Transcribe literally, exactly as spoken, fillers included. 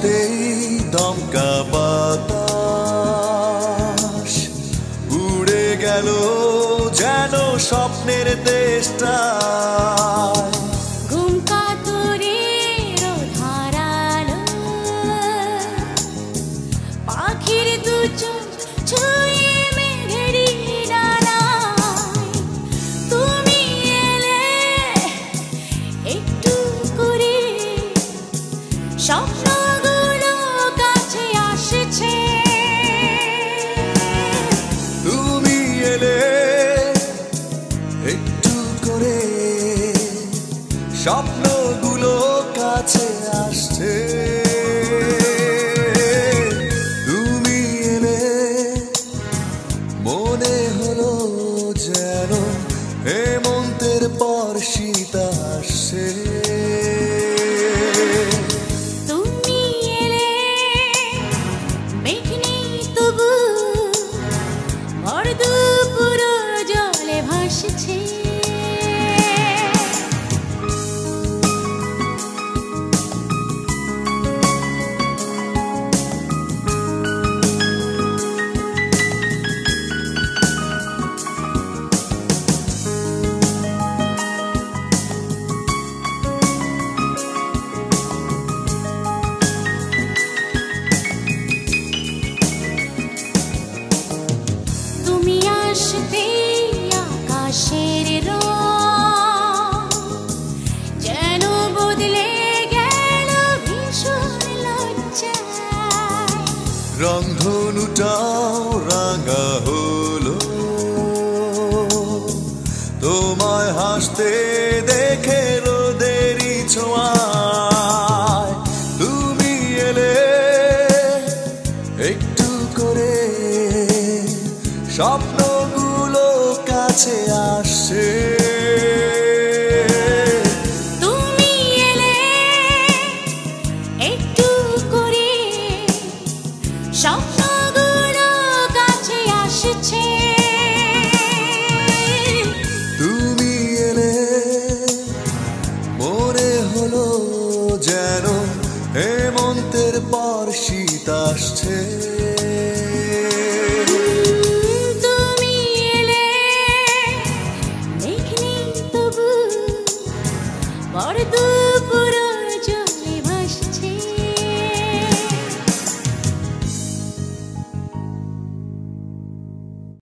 আসতেই দমকা বাতাস উড়ে গেল যেন স্বপ্নের দেশটা। ঘুম কাতুরের ধারালো পাখির দু চোখ ছুঁয়ে মেঘেরই ডানায় তুমি এলে একটু করে স্বপ্নগুলো কাছে আসছে। তুমি এলে একটু করে স্বপ্নগুলো কাছে আসছে। তুমি এলে মনে হলো যেন হেমন্তের পর শীত আসছে। তুমি এলে মেঘ নেই তবু ভর দুপুর জলে ভাসছে। তুমি আসতে আকাশের রং যেন বদলে গেল ভীষণ লজ্জায়। রংধনুটাও রাঙা হলো তোমায় হাসতে দেখে রোদেরই ছোঁয়ায়। তুমি এলে একটু করে স্বপ্নগুলো কাছে আসছে।